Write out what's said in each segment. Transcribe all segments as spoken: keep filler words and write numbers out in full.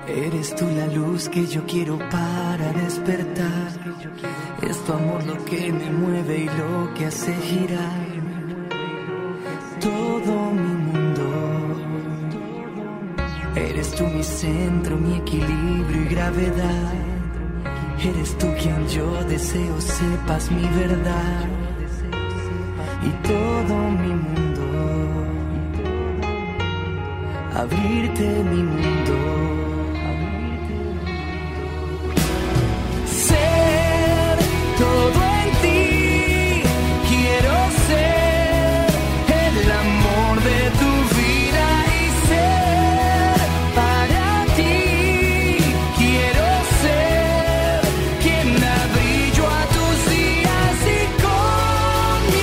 Eres tú la luz que yo quiero para despertar. Es tu amor lo que me mueve y lo que hace girar todo mi mundo. Eres tú mi centro, mi equilibrio y gravedad. Eres tú quien yo deseo sepas mi verdad y todo mi mundo. Abrirte mi mundo. Ser todo en ti. Quiero ser el amor de tu vida y ser para ti. Quiero ser quien da brillo a tus días y con mi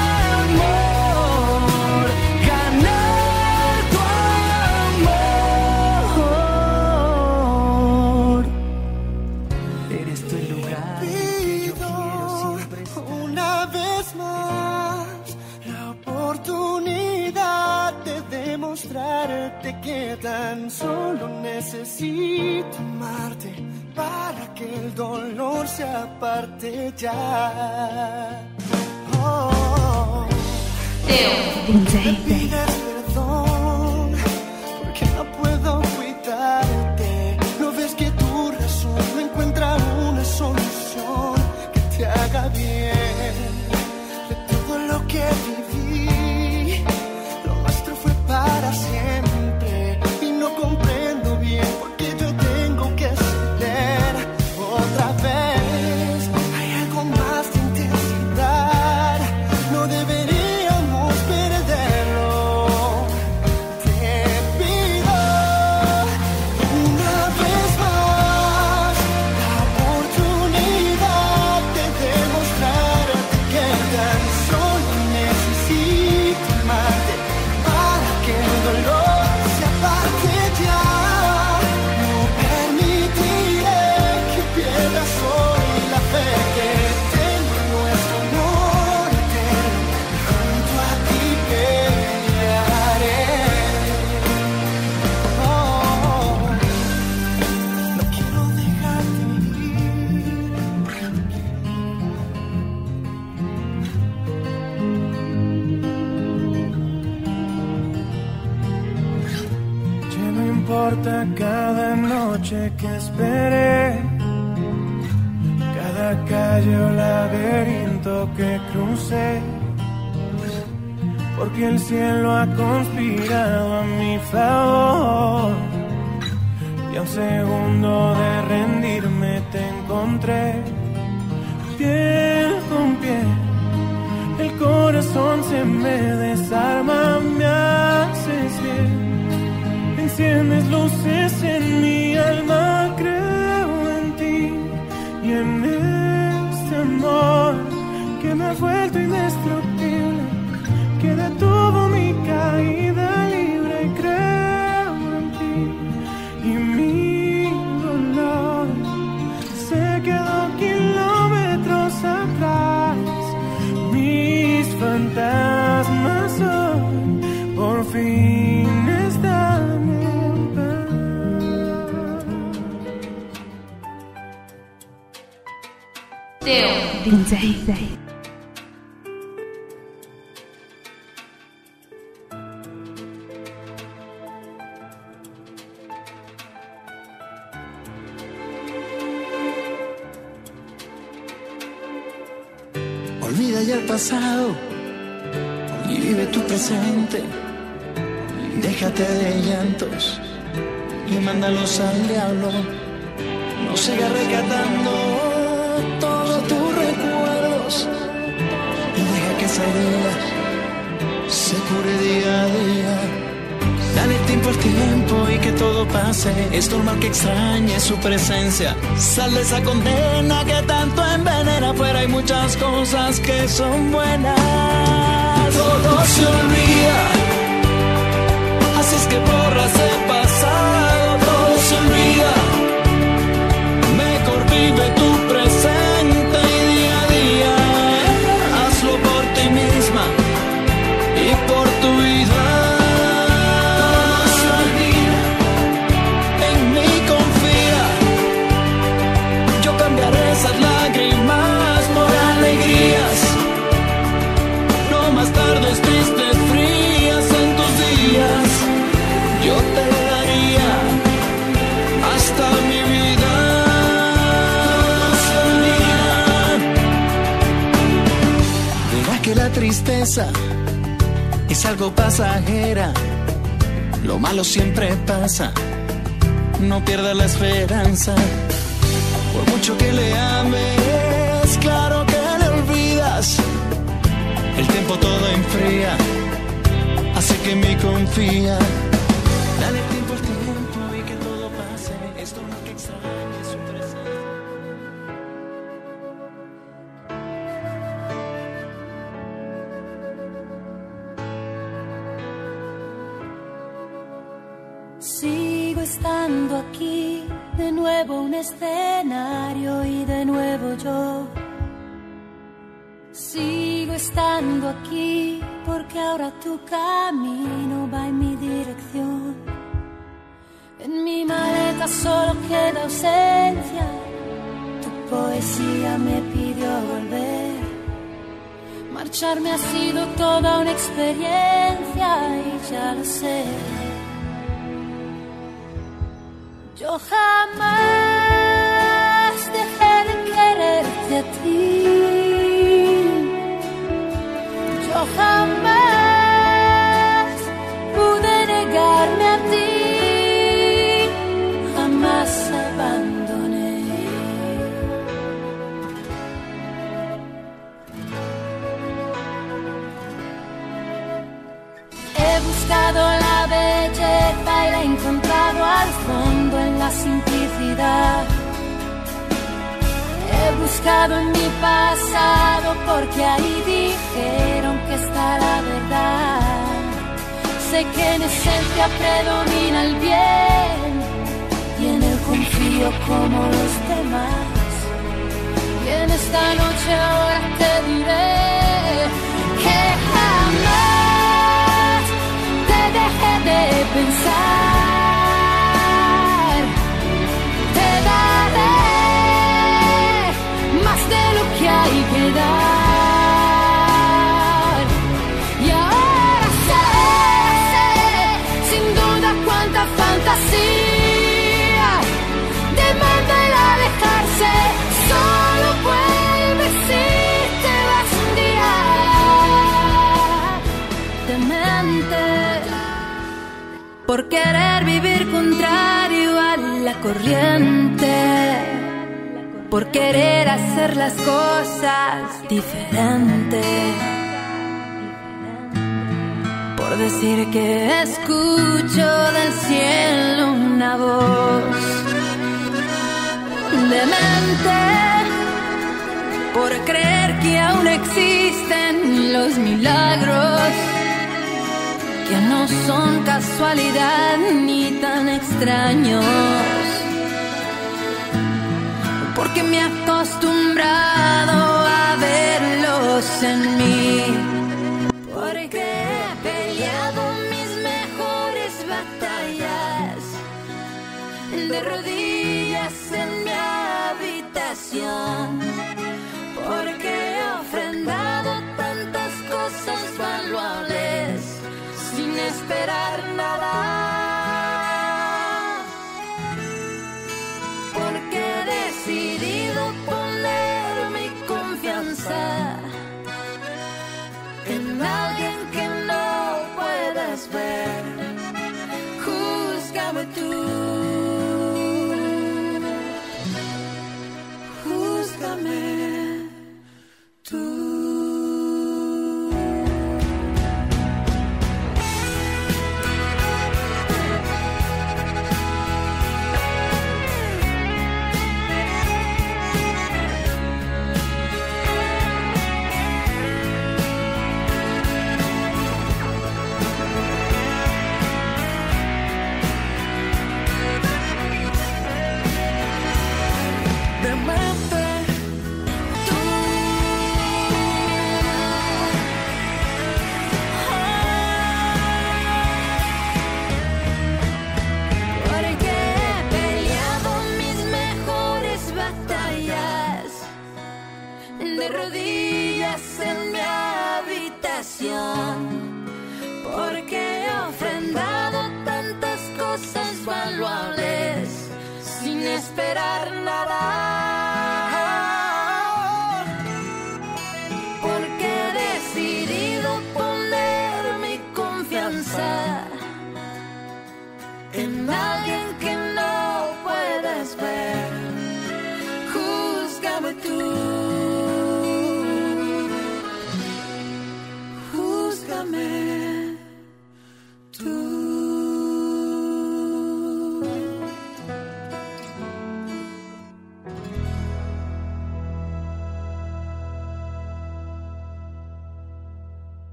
amor ganar tu amor. Eres tú el lugar que yo quiero siempre estar. Una vez más la oportunidad de demostrarte que tan solo necesito amarte para que el dolor se aparte ya. Oh, Teo me D J. pides perdón porque no puedo cuidarte. No ves que tu razón no encuentra una solución que te haga bien. De todo lo que viví, lo nuestro fue para siempre y no comprendo bien por qué yo tengo que ceder otra vez. Hay algo más de intensidad, no deberíamos perderlo. Te pido una vez más la oportunidad de demostrarte que tan solo necesito amarte para que el dolor se aparte ya. No permitiré que pierdas hoy la fe que tengo en nuestro amor eterno. Junto a ti pelearé. Oh, no quiero dejarte vivir. Ya no importa cada noche que esperé, cada calle o laberinto que crucé, porque el cielo ha conspirado a mi favor. Y a un segundo de rendirme te encontré, piel con piel. El corazón se me desarma, me haces bien. Enciendes luces en mi alma, creo en ti y en este amor que me ha vuelto indestructible, que detuvo mi caída libre. Y creo en ti y mi dolor se quedó kilómetros atrás. Mis fantasmas hoy por fin están en paz. Teo D J. Olvida ya el pasado y vive tu presente. Déjate de llantos y mándalos al diablo. No sigas rescatando todos tus recuerdos y deja que esa herida se cure día a día. Dale tiempo al tiempo y que todo pase. Es normal que extrañes su presencia. Sal de esa condena que tanto envenena. Afuera hay muchas cosas que son buenas. Todo se olvida, así es que borras el pasado. Todo se olvida, mejor vive tu presente y día a día hazlo por ti misma y por tu vida. Todo se olvida en mi corazón. que la tristeza es algo pasajera. Lo malo siempre pasa, no pierdas la esperanza. Por mucho que le ames, claro que le olvidas. El tiempo todo enfría, así que en mí confía. Dale tiempo al tiempo y que todo pase. Esto no que extrañe su presencia. Sigo estando aquí, de nuevo un escenario y de nuevo yo. Sigo estando aquí porque ahora tu camino va en mi dirección. En mi maleta solo queda ausencia, tu poesía me pidió volver. Marcharme ha sido toda una experiencia y ya lo sé. Yo jamás dejé de quererte a ti. Yo jamás pude negarme a ti. Jamás abandoné. He buscado la belleza y la he encontrado al fondo en la simplicidad. He buscado en mi pasado porque ahí dijeron que está la verdad. Sé que en esencia predomina el bien y en él confío como los demás. Y en esta noche ahora te diré que jamás te dejé de pensar. Te daré más de lo que hay que dar. Y ahora sé, sin duda cuánta fantasía demanda el alejarse. Solo vuelve si te vas un día. Demente por querer vivir contrario a la corriente, por querer hacer las cosas diferentes, por decir que escucho del cielo una voz. Demente por creer que aún existen los milagros, que no son casualidad ni tan extraños, porque me he acostumbrado a verlos en mí, porque he peleado mis mejores batallas de rodillas en mi habitación, porque he ofrendado tantas cosas valuables sin esperar nada, porque he decidido poner mi confianza en alguien que no puedes ver. Júzgame tú, júzgame tú. De rodillas en mi habitación, porque he ofrendado tantas cosas valuables sin esperar nada.